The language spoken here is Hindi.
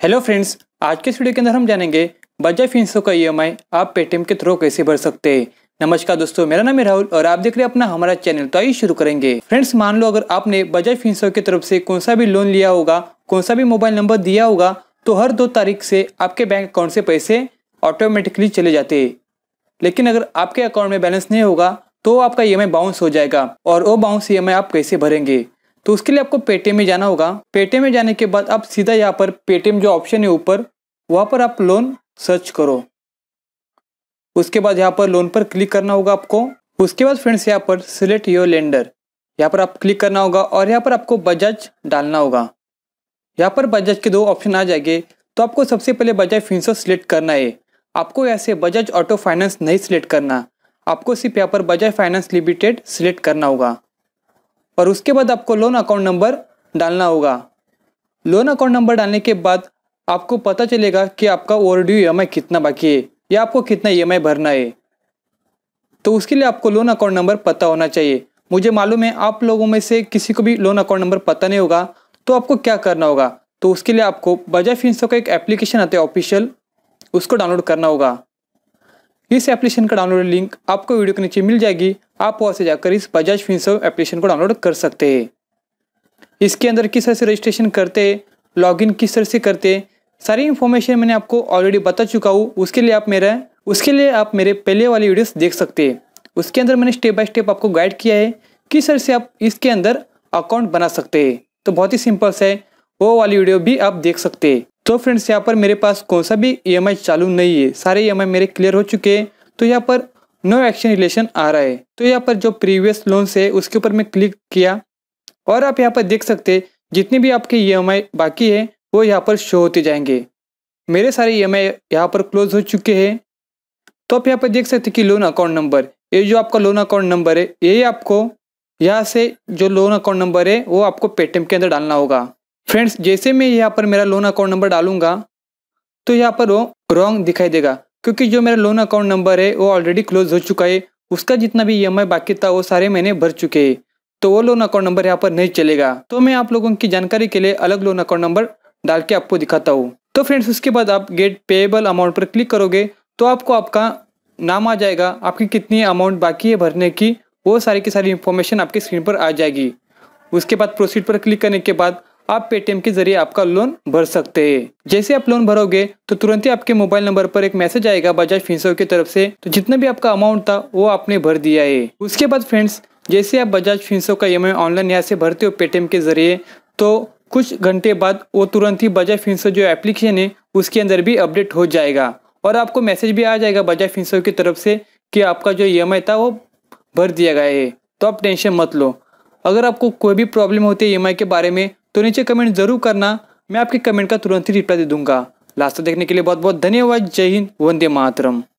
हेलो फ्रेंड्स, आज के इस वीडियो के अंदर हम जानेंगे बजाज फिनसर्व का ईएमआई आप पेटीएम के थ्रू कैसे भर सकते हैं। नमस्कार दोस्तों, मेरा नाम है राहुल और आप देख रहे हैं अपना हमारा चैनल। तो आइए शुरू करेंगे। फ्रेंड्स, मान लो अगर आपने बजाज फिनसर्व की तरफ से कौन सा भी लोन लिया होगा, कौन सा भी मोबाइल नंबर दिया होगा, तो हर 2 तारीख से आपके बैंक अकाउंट से पैसे ऑटोमेटिकली चले जाते हैं। लेकिन अगर आपके अकाउंट में बैलेंस नहीं होगा तो आपका ईएमआई बाउंस हो जाएगा। और वो बाउंस ईएमआई आप कैसे भरेंगे, तो उसके लिए आपको पेटीएम में जाना होगा। पेटीएम में जाने के बाद आप सीधा यहाँ पर पेटीएम जो ऑप्शन है ऊपर, वहाँ पर आप लोन सर्च करो। उसके बाद यहाँ पर लोन पर क्लिक करना होगा आपको। उसके बाद फ्रेंड्स यहाँ पर सिलेक्ट योर लेंडर, यहाँ पर आप क्लिक करना होगा और यहाँ पर आपको बजाज डालना होगा। यहाँ पर बजाज के 2 ऑप्शन आ जाएंगे। तो आपको सबसे पहले बजाज फिनसर्व सिलेक्ट करना है। आपको ऐसे बजाज ऑटो फाइनेंस नहीं सिलेक्ट करना, आपको सिर्फ यहाँ पर बजाज फाइनेंस लिमिटेड सिलेक्ट करना होगा। और उसके बाद आपको लोन अकाउंट नंबर डालना होगा। लोन अकाउंट नंबर डालने के बाद आपको पता चलेगा कि आपका ओवरड्यू ईएमआई कितना बाकी है या आपको कितना ईएमआई भरना है। तो उसके लिए आपको लोन अकाउंट नंबर पता होना चाहिए। मुझे मालूम है आप लोगों में से किसी को भी लोन अकाउंट नंबर पता नहीं होगा, तो आपको क्या करना होगा, तो उसके लिए आपको बजाज फिनसर्व का एक एप्लीकेशन आता है ऑफिशियल, उसको डाउनलोड करना होगा। इस एप्लीकेशन का डाउनलोड लिंक आपको वीडियो के नीचे मिल जाएगी। आप वहाँ से जाकर इस बजाज फिनसर्व एप्लीकेशन को डाउनलोड कर सकते हैं। इसके अंदर किस तरह से रजिस्ट्रेशन करते हैं, लॉगिन किस तरह से करते हैं, सारी इन्फॉर्मेशन मैंने आपको ऑलरेडी बता चुका हूँ। उसके लिए आप मेरे पहले वाली वीडियोस देख सकते हैं। उसके अंदर मैंने स्टेप बाय स्टेप आपको गाइड किया है किस तरह से आप इसके अंदर अकाउंट बना सकते हैं। तो बहुत ही सिंपल से है, वो वाली वीडियो भी आप देख सकते हैं। तो फ्रेंड्स, यहाँ पर मेरे पास कौन सा भी ईएमआई चालू नहीं है, सारे ईएमआई मेरे क्लियर हो चुके हैं। तो यहाँ पर नो एक्शन रिलेशन आ रहा है। तो यहाँ पर जो प्रीवियस लोन्स है उसके ऊपर मैं क्लिक किया और आप यहाँ पर देख सकते हैं जितने भी आपके ईएमआई बाकी है वो यहाँ पर शो होते जाएंगे। मेरे सारे ईएमआई यहाँ पर क्लोज हो चुके हैं। तो आप यहाँ पर देख सकते हैं कि लोन अकाउंट नंबर, ये जो आपका लोन अकाउंट नंबर है, ये आपको यहाँ से जो लोन अकाउंट नंबर है वो आपको पेटीएम के अंदर डालना होगा। फ्रेंड्स, जैसे मैं यहाँ पर मेरा लोन अकाउंट नंबर डालूंगा तो यहाँ पर वो रॉन्ग दिखाई देगा, क्योंकि जो मेरा लोन अकाउंट नंबर है वो ऑलरेडी क्लोज हो चुका है। उसका जितना भी ईएमआई बाकी था वो सारे मैंने भर चुके हैं, तो वो लोन अकाउंट नंबर यहाँ पर नहीं चलेगा। तो मैं आप लोगों की जानकारी के लिए अलग लोन अकाउंट नंबर डाल के आपको दिखाता हूँ। तो फ्रेंड्स, उसके बाद आप गेट पेएबल अमाउंट पर क्लिक करोगे तो आपको आपका नाम आ जाएगा, आपकी कितनी अमाउंट बाकी है भरने की, वो सारी की सारी इन्फॉर्मेशन आपकी स्क्रीन पर आ जाएगी। उसके बाद प्रोसीड पर क्लिक करने के बाद आप पेटीएम के जरिए आपका लोन भर सकते हैं। जैसे आप लोन भरोगे तो तुरंत ही आपके मोबाइल नंबर पर एक मैसेज आएगा बजाज फिनसर्व की तरफ से, तो जितना भी आपका अमाउंट था वो आपने भर दिया है। उसके बाद फ्रेंड्स, जैसे आप बजाज फिनसर्व का ईएमआई ऑनलाइन यहाँ से भरते हो पेटीएम के जरिए, तो कुछ घंटे बाद वो तुरंत ही बजाज फिनसर्व जो एप्लीकेशन है उसके अंदर भी अपडेट हो जाएगा और आपको मैसेज भी आ जाएगा बजाज फिनसर्व की तरफ से कि आपका जो ईएमआई था वो भर दिया गया है। तो आप टेंशन मत लो। अगर आपको कोई भी प्रॉब्लम होती है ईएमआई के बारे में तो नीचे कमेंट जरूर करना, मैं आपके कमेंट का तुरंत ही रिप्लाई दे दूंगा। लास्ट तक देखने के लिए बहुत बहुत धन्यवाद। जय हिंद, वंदे मातरम।